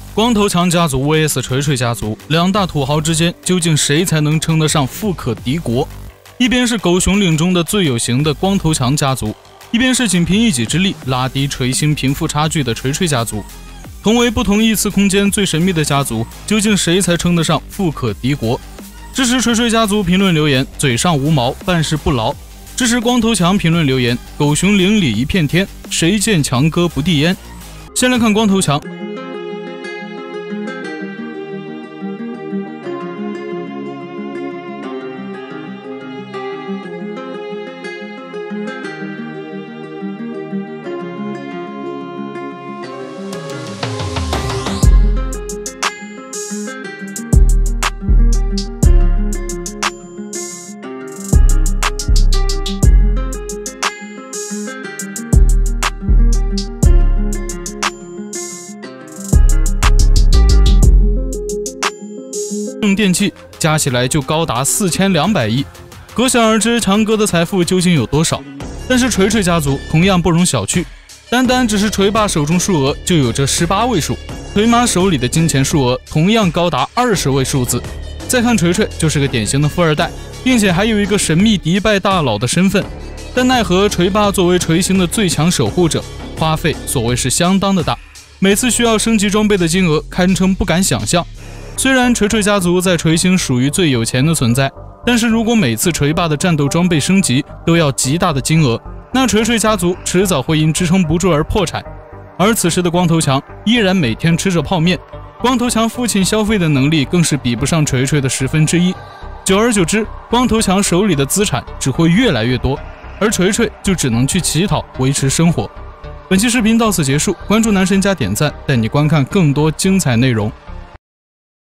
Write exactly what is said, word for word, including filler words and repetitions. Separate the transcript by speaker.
Speaker 1: 光头强家族 V S 锤锤家族，两大土豪之间究竟谁才能称得上富可敌国？一边是狗熊岭中的最有型的光头强家族，一边是仅凭一己之力拉低锤星贫富差距的锤锤家族。同为不同异次空间最神秘的家族，究竟谁才称得上富可敌国？支持锤锤家族评论留言，嘴上无毛，办事不牢。支持光头强评论留言，狗熊岭里一片天，谁见强哥不递烟？先来看光头强。用电器加起来就高达四千两百亿，可想而知强哥的财富究竟有多少。但是锤锤家族同样不容小觑，单单只是锤爸手中数额就有着十八位数，锤妈手里的金钱数额同样高达二十位数字。再看锤锤就是个典型的富二代，并且还有一个神秘迪拜大佬的身份，但奈何锤爸作为锤星的最强守护者，花费所谓是相当的大，每次需要升级装备的金额堪称不敢想象。虽然锤锤家族在锤星属于最有钱的存在，但是如果每次锤爸的战斗装备升级都要极大的金额，那锤锤家族迟早会因支撑不住而破产。而此时的光头强依然每天吃着泡面，光头强父亲消费的能力更是比不上锤锤的十分之一。久而久之，光头强手里的资产只会越来越多，而锤锤就只能去乞讨维持生活。本期视频到此结束，关注男神加点赞，带你观看更多精彩内容。